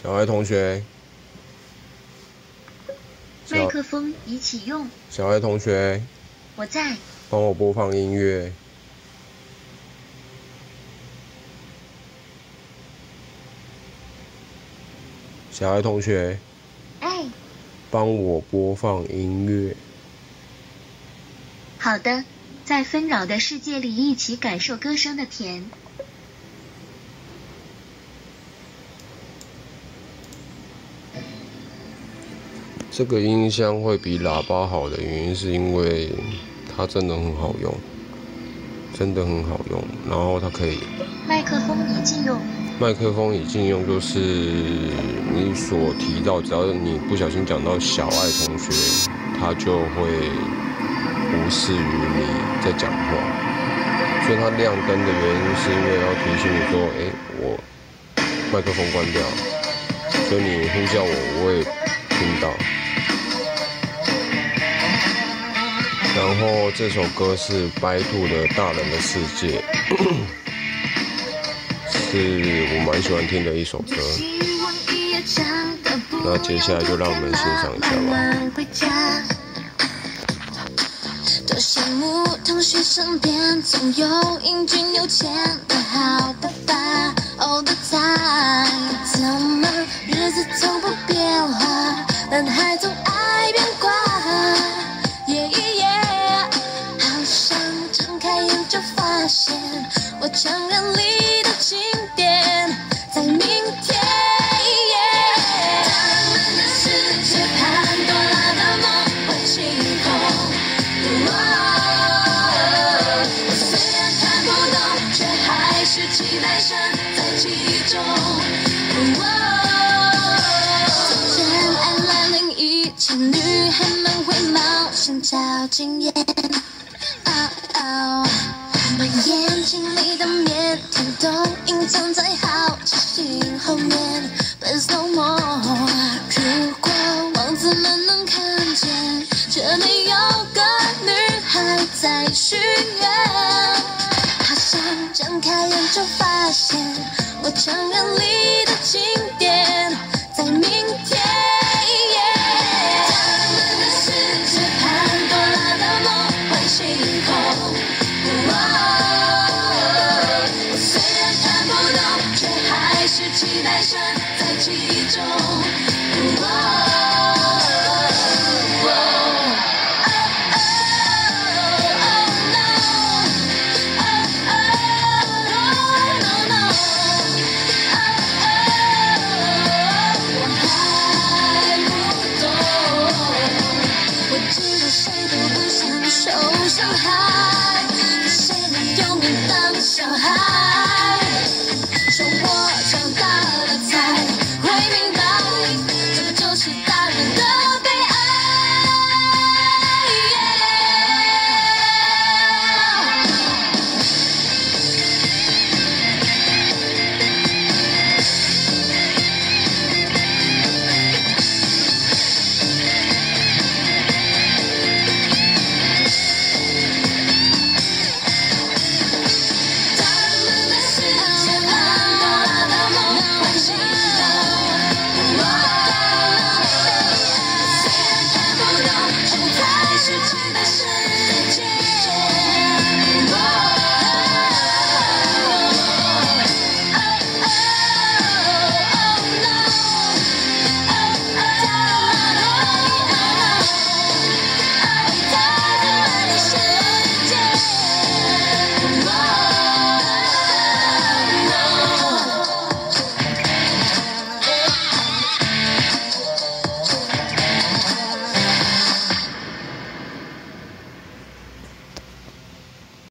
小爱同学， 麦克风已启用。 小爱同学， 我在。 帮我播放音乐。小爱同学， 哎， 帮我播放音乐。 好的，在纷扰的世界里一起感受歌声的甜。 这个音箱会比喇叭好的原因是因为它真的很好用，真的很好用。然后它可以麦克风已禁用。 麦克风已禁用，就是你所提到，只要你不小心讲到小爱同学，他就会无视于你在讲话。所以它亮灯的原因是因为要提醒你说，我麦克风关掉，所以你呼叫我会听到。然后这首歌是白兔的《大人的世界》，是我蛮喜欢听的一首歌。那接下来就让我们欣赏一下吧。 多羡慕同学身边总有英俊有钱的好爸爸 all the time， 怎么日子从不变化，男孩总爱变卦。好像睁开眼就发现，我承认里的经典在明天。他们的世界，潘多拉的梦会起哄。虽然看不懂，却还是期待身在其中。从真爱来临以前，女孩们会冒险找经验。把眼睛里的腼腆都隐藏在好奇心后面。But no more， 如果王子们能看见，这里有个女孩在许愿，好像睁开眼就发现，我承认里的经典在明天。他们的世界，潘多拉的梦会起哄。虽然看不懂，却还是期待身在其中。